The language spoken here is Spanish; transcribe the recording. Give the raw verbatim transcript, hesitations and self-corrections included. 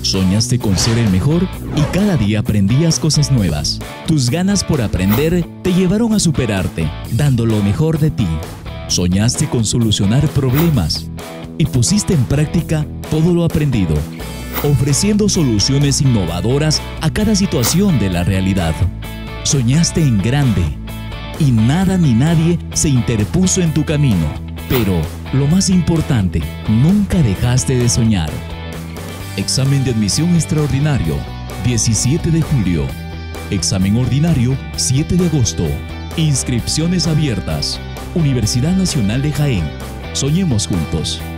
Soñaste con ser el mejor y cada día aprendías cosas nuevas. Tus ganas por aprender te llevaron a superarte, dando lo mejor de ti. Soñaste con solucionar problemas y pusiste en práctica todo lo aprendido, ofreciendo soluciones innovadoras a cada situación de la realidad. Soñaste en grande y nada ni nadie se interpuso en tu camino. Pero, lo más importante, nunca dejaste de soñar. Examen de admisión extraordinario, diecisiete de julio. Examen ordinario, siete de agosto. Inscripciones abiertas. Universidad Nacional de Jaén. Soñemos juntos.